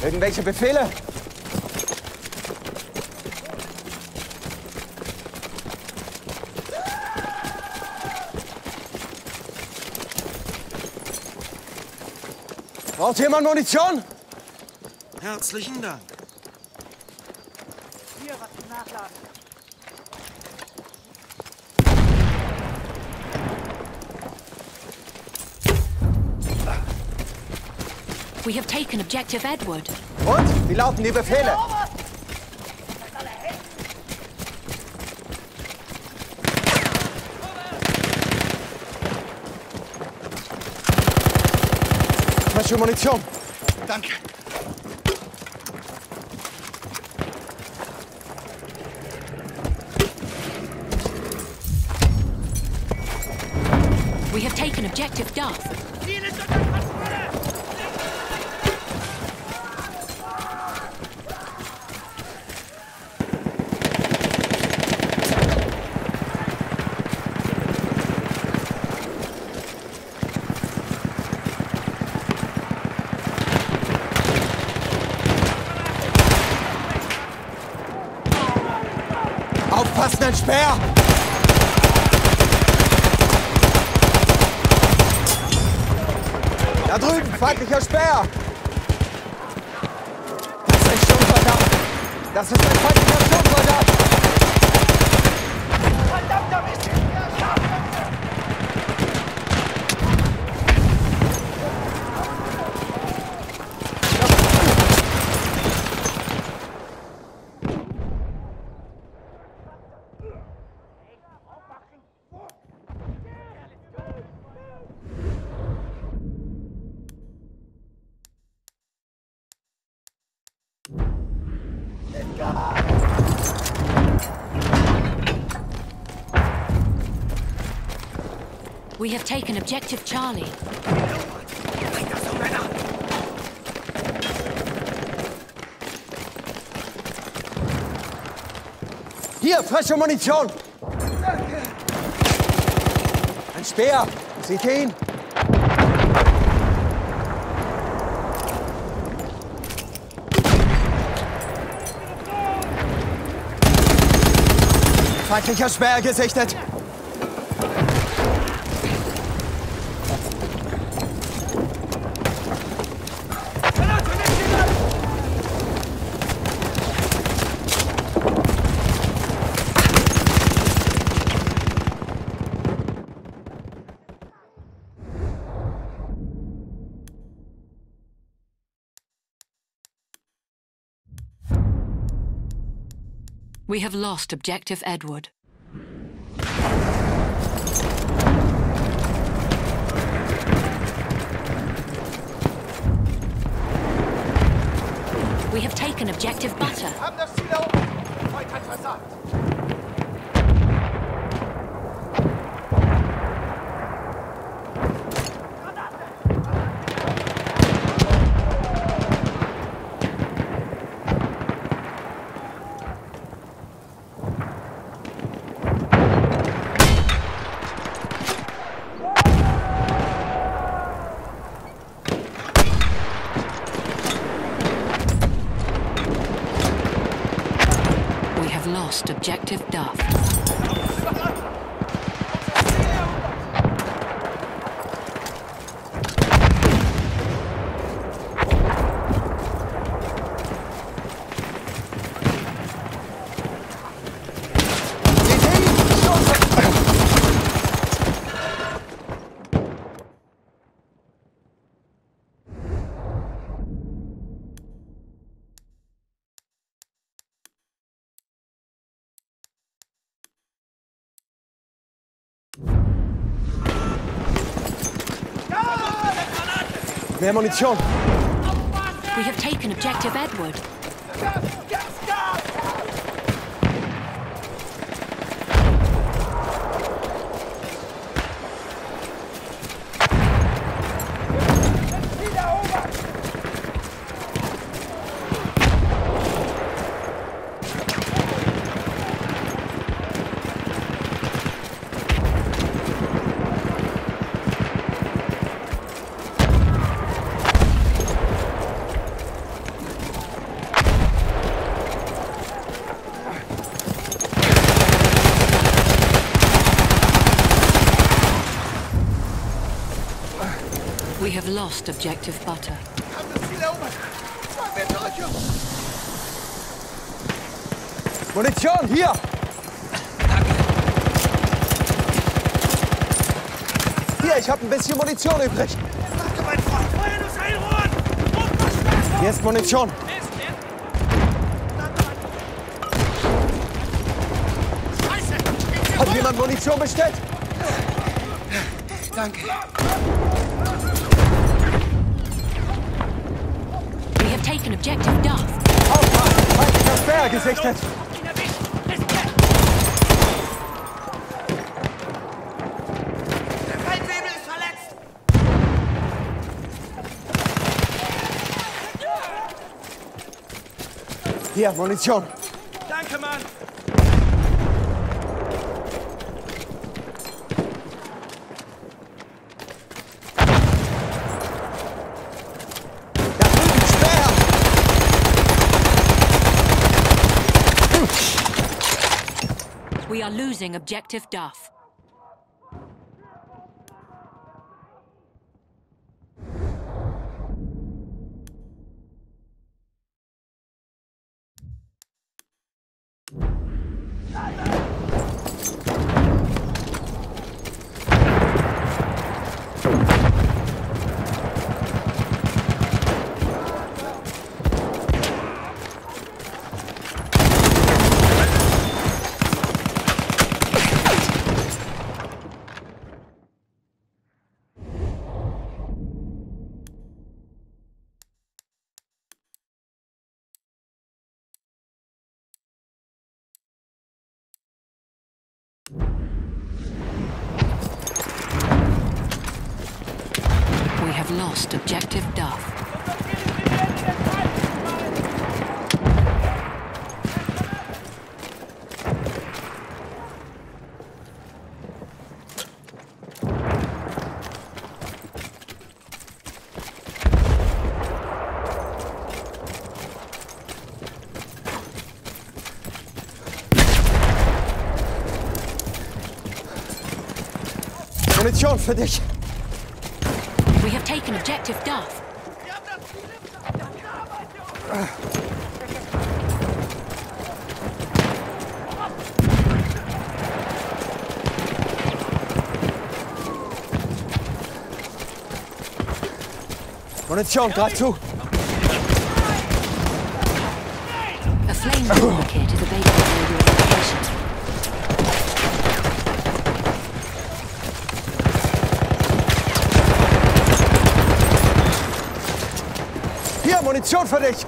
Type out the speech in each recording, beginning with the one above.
Irgendwelche Befehle? Braucht jemand Munition? Herzlichen Dank. Hier, was zum Nachladen. We have taken Objective Edward. Und? Wie lauten die Befehle? Frische Munition. Danke. We have taken Objective Duff. Aufpassen, ein Speer! Da drüben, feindlicher Speer! Das ist ein Sturmsoldat! Das ist ein feindlicher Sturmsoldat! Verdammter Mist! We have taken Objective Charlie. Hier, frische Munition! Ein Speer! Seht ihr ihn? Feindlicher Speer gesichtet! We have lost Objective Edward. We have taken Objective Butter. Haben das Ziel erobert. Freund hat versagt. Lost Objective Duff. Mehr Munition! We have taken Objective Edward. lost objective butter. Haben das Ziel erobert. Fahren wir durch, Munition, hier! Hier, ich habe ein bisschen Munition übrig. Danke, mein Freund. Feuerlos einholen! Unverstärkung! Hier ist Munition. Scheiße! Hat jemand Munition bestellt? Danke. We have taken objective Duff. Aufpassen! Feindlicher Speer gesichtet! Ihn erwischt! Respekt! Der Feindwebel ist verletzt! Hier, Munition. Danke, Mann! Da drüben, Speer! We are losing objective Duff. We have lost objective Duff. Munition für dich. We have taken objective Duff. Wir haben das Ziel im Sicht! Gute Arbeit, Jungs! Munition, greif zu. A flame toolkit is available for your location. Hier, Munition für dich.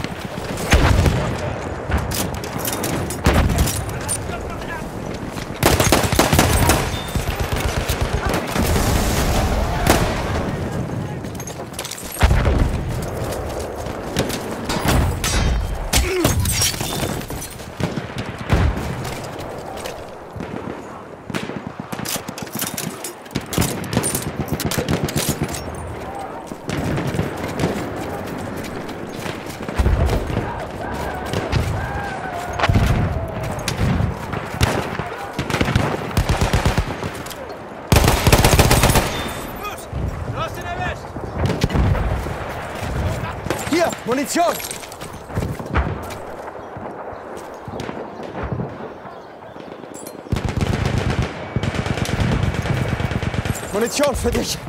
Du hast ihn erwischt! Hier, Munition. Munition für dich.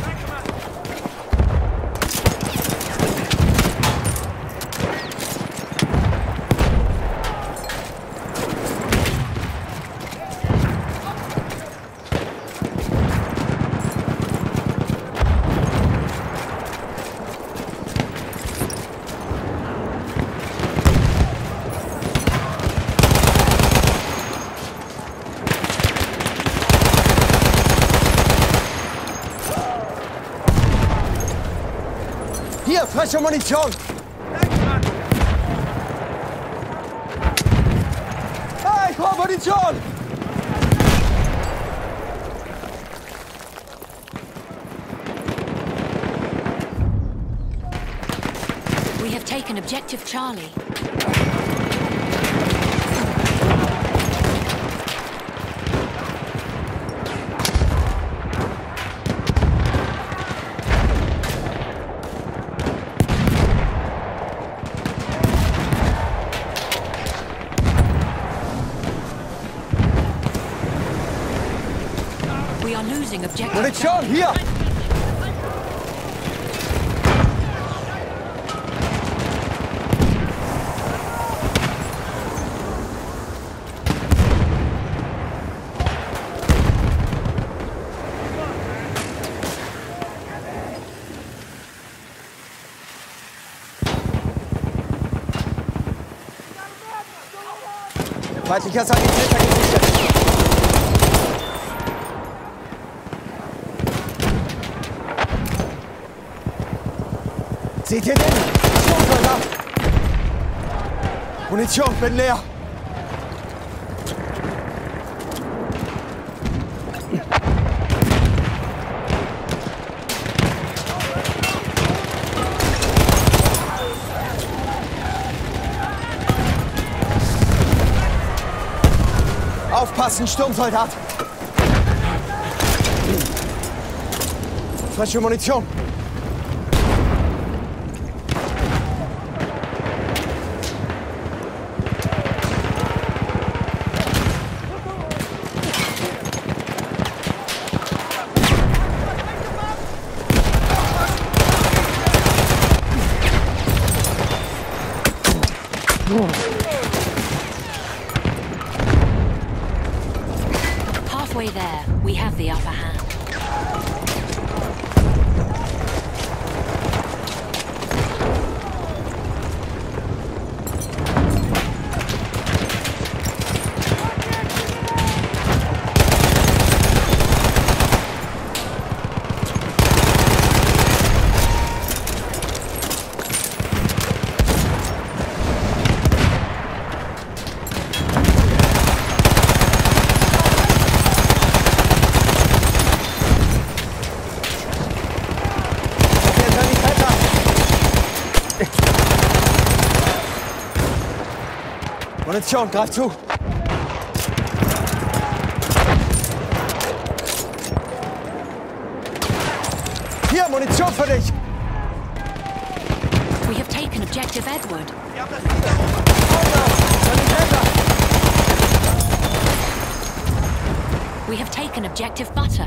Hier, frische Munition. Danke, Mann! Hey, ich brauche Munition. We have taken objective Charlie. losing objective. Munition, hier! Feindlicher Sanitäter gesichtet. Seht ihr den? Sturmsoldat! Munition, bin leer. Aufpassen, Sturmsoldat! Frische Munition! Halfway there, we have the upper hand. Munition, greif zu! Hier, Munition für dich! We have taken objective Edward. We have taken objective Butter.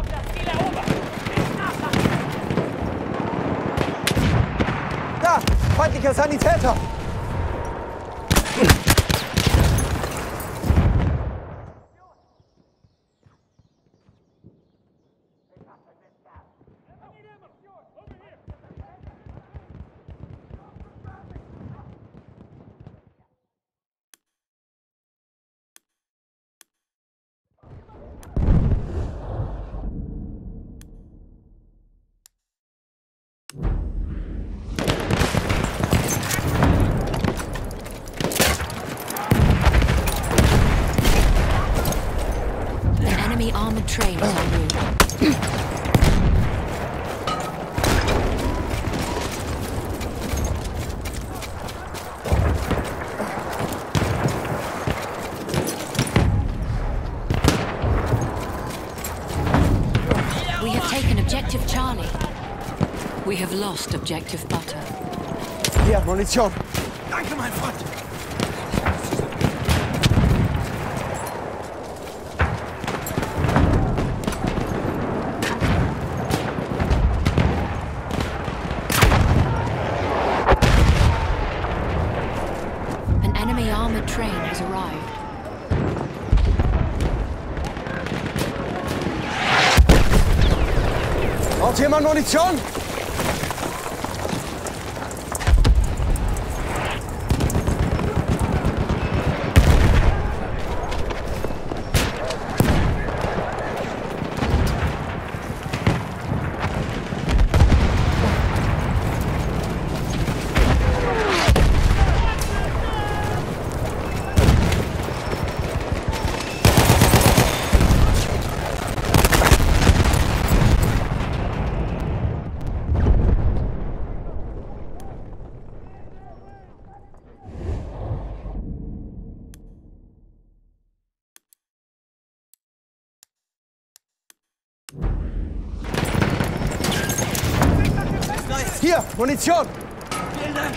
Da! Feindlicher Sanitäter! Enemy armored train is en route. We have taken objective Charlie. We have lost objective Butter. Hier, Munition! Danke, mein Freund. An enemy armored train has arrived. Braucht jemand Munition? Hier, Munition! Vielen Dank.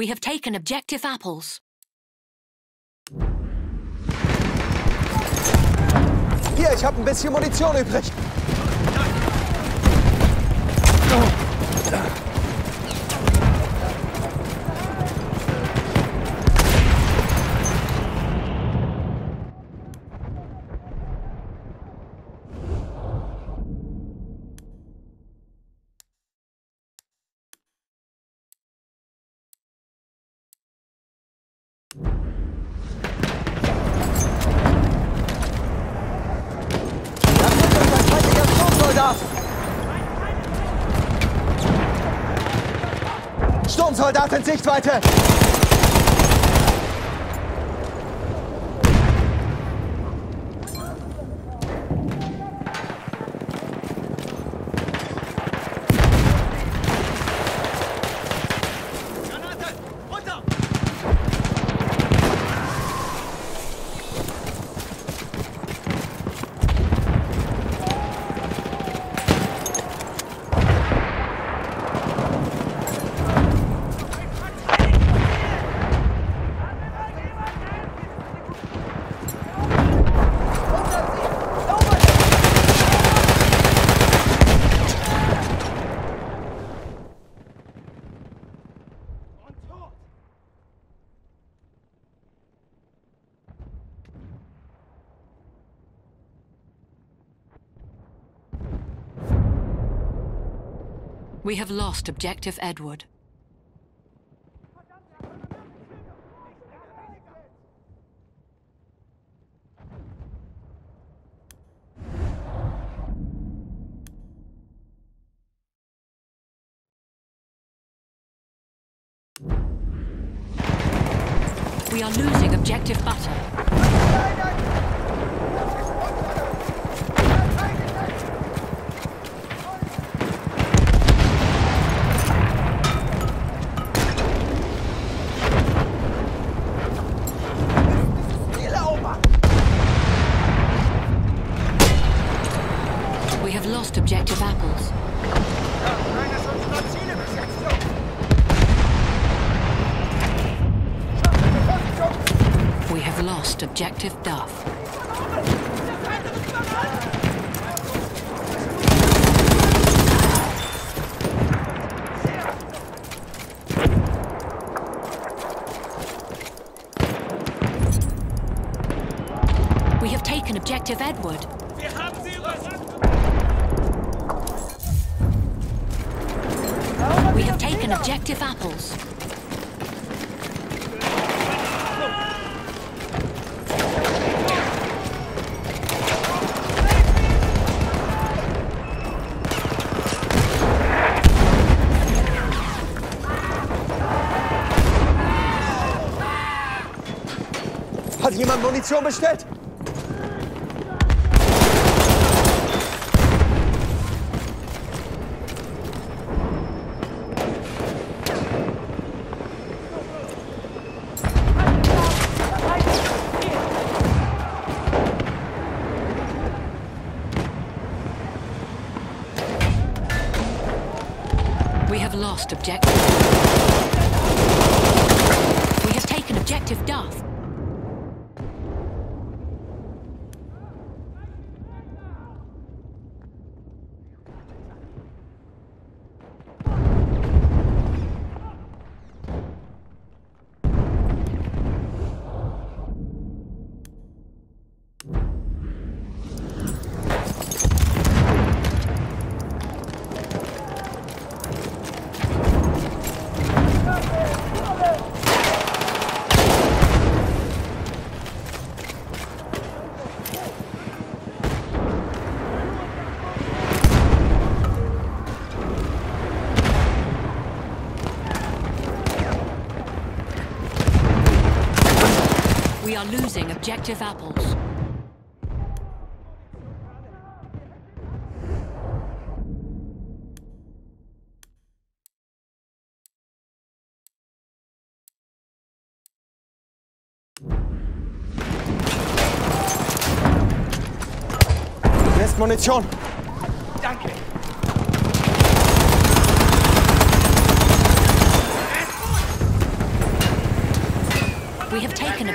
We have taken objective apples. Hier, ich habe ein bisschen Munition übrig. Sturmsoldat in Sichtweite! Granate! Runter! We have lost objective Edward. We are losing objective butter. We have lost objective apples. We have lost objective Duff. We have taken objective Edward. We have taken objective apples. Hat jemand Munition bestellt? We have lost objective. We have taken objective Duff. We are losing objective apples. Lässt Munition. Danke.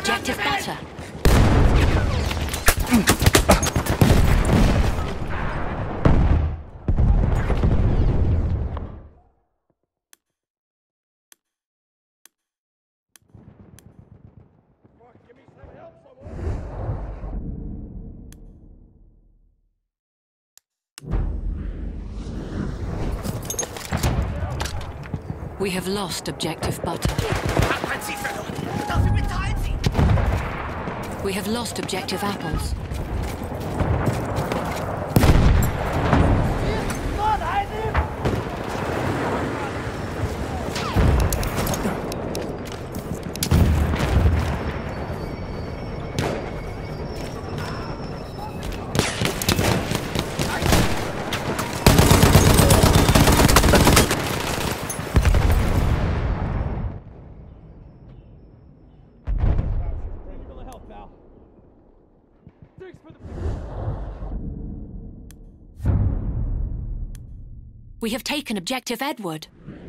objective butter. We have lost objective butter. We have lost objective apples. We have taken objective Edward.